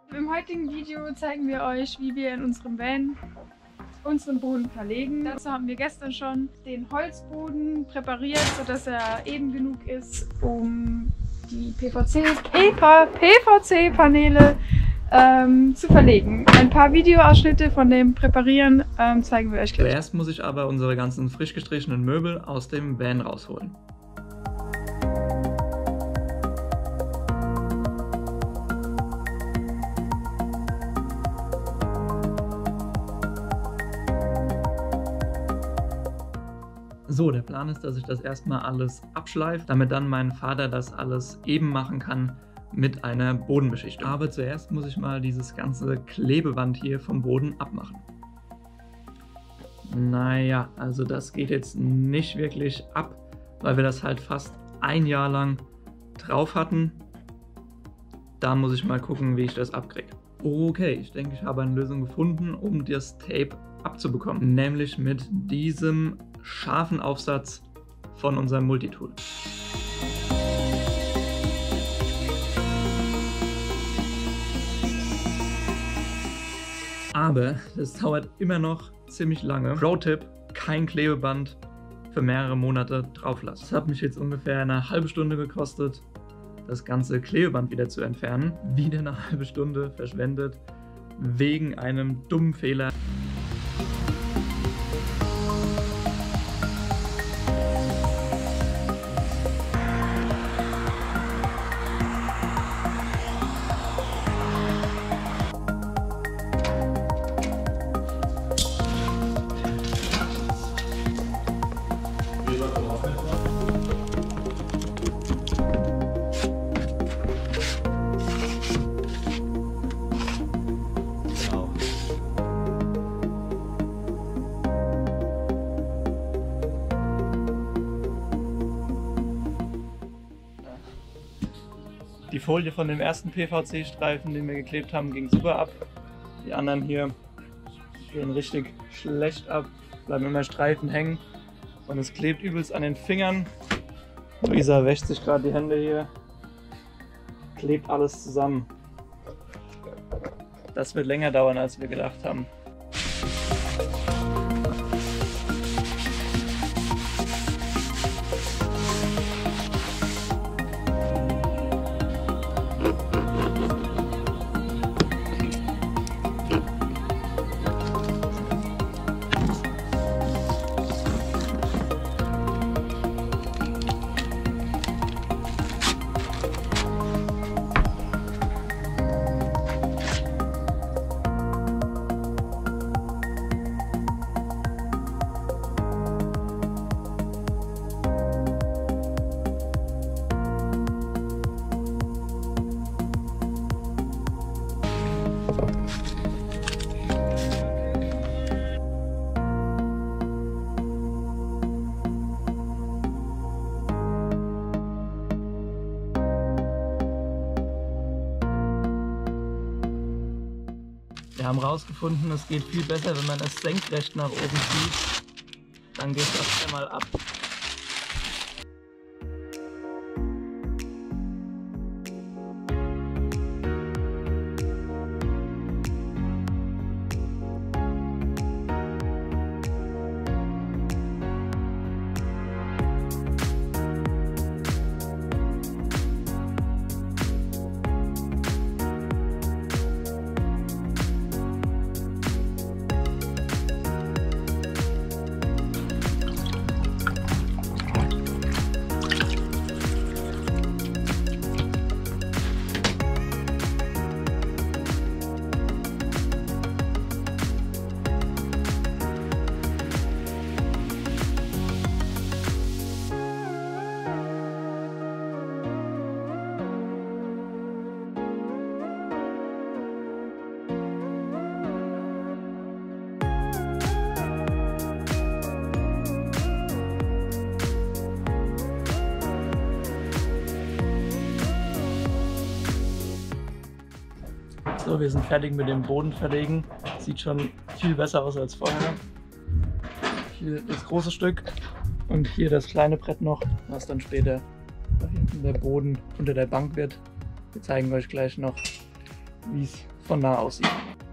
Im heutigen Video zeigen wir euch, wie wir in unserem Van unseren Boden verlegen. Dazu haben wir gestern schon den Holzboden präpariert, sodass er eben genug ist, um die PVC-Paneele zu verlegen. Ein paar Videoausschnitte von dem Präparieren zeigen wir euch gleich. Zuerst muss ich aber unsere ganzen frisch gestrichenen Möbel aus dem Van rausholen. So, der Plan ist, dass ich das erstmal alles abschleife, damit dann mein Vater das alles eben machen kann mit einer Bodenbeschichtung. Aber zuerst muss ich mal dieses ganze Klebeband hier vom Boden abmachen. Naja, also das geht jetzt nicht wirklich ab, weil wir das halt fast ein Jahr lang drauf hatten. Da muss ich mal gucken, wie ich das abkriege. Okay, ich denke, ich habe eine Lösung gefunden, um das Tape abzubekommen. Nämlich mit diesem scharfen Aufsatz von unserem Multitool. Aber das dauert immer noch ziemlich lange. Pro-Tipp: kein Klebeband für mehrere Monate drauf lassen. Das hat mich jetzt ungefähr eine halbe Stunde gekostet, das ganze Klebeband wieder zu entfernen. Wieder eine halbe Stunde verschwendet wegen einem dummen Fehler. Die Folie von dem ersten PVC-Streifen, den wir geklebt haben, ging super ab. Die anderen hier gehen richtig schlecht ab, bleiben immer Streifen hängen und es klebt übelst an den Fingern. Luisa wäscht sich gerade die Hände hier, klebt alles zusammen. Das wird länger dauern, als wir gedacht haben. Wir haben herausgefunden, es geht viel besser, wenn man es senkrecht nach oben zieht. Dann geht das einmal ab. So, wir sind fertig mit dem Boden verlegen. Sieht schon viel besser aus als vorher. Hier das große Stück und hier das kleine Brett noch, was dann später da hinten der Boden unter der Bank wird. Wir zeigen euch gleich noch, wie es von nah aussieht.